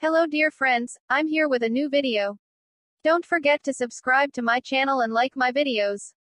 Hello dear friends, I'm here with a new video. Don't forget to subscribe to my channel and like my videos.